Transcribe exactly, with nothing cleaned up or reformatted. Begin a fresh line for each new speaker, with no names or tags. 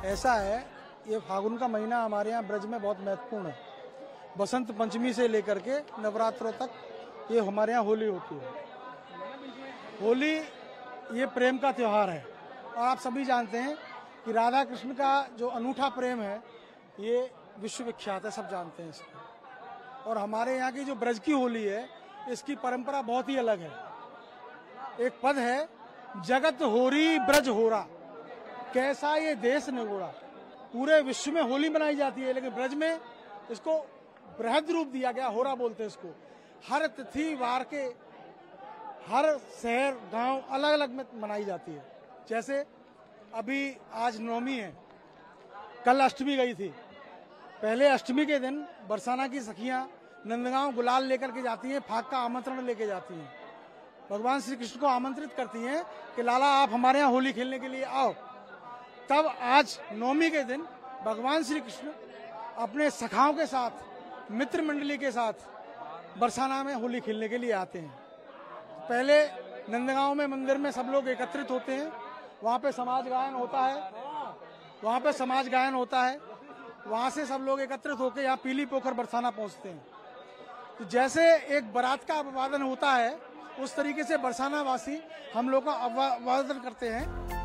ऐसा है, ये फागुन का महीना हमारे यहाँ ब्रज में बहुत महत्वपूर्ण है। बसंत पंचमी से लेकर के नवरात्रों तक ये हमारे यहाँ होली होती है। होली ये प्रेम का त्योहार है और आप सभी जानते हैं कि राधा कृष्ण का जो अनूठा प्रेम है ये विश्व विख्यात है, सब जानते हैं इसको। और हमारे यहाँ की जो ब्रज की होली है इसकी परंपरा बहुत ही अलग है। एक पद है, जगत होरी ब्रज होरा, कैसा ये देश निगोरा। पूरे विश्व में होली मनाई जाती है लेकिन ब्रज में इसको बृहद रूप दिया गया, होरा बोलते हैं इसको। हर तिथि वार के हर शहर गांव अलग अलग में मनाई जाती है। जैसे अभी आज नवमी है, कल अष्टमी गई थी। पहले अष्टमी के दिन बरसाना की सखियां नंदगांव गुलाल लेकर के जाती हैं, फाग का आमंत्रण लेके जाती हैं, भगवान श्री कृष्ण को आमंत्रित करती हैं कि लाला आप हमारे यहाँ होली खेलने के लिए आओ। तब आज नवमी के दिन भगवान श्री कृष्ण अपने सखाओं के साथ, मित्र मंडली के साथ बरसाना में होली खेलने के लिए आते हैं। पहले नंदगांव में मंदिर में सब लोग एकत्रित होते हैं, वहाँ पे समाज गायन होता है, वहाँ पे समाज गायन होता है, वहाँ से सब लोग एकत्रित होकर यहाँ पीली पोखर बरसाना पहुँचते हैं। तो जैसे एक बारात का अभिवादन होता है उस तरीके से बरसाना वासी हम लोग का अभिवादन करते हैं।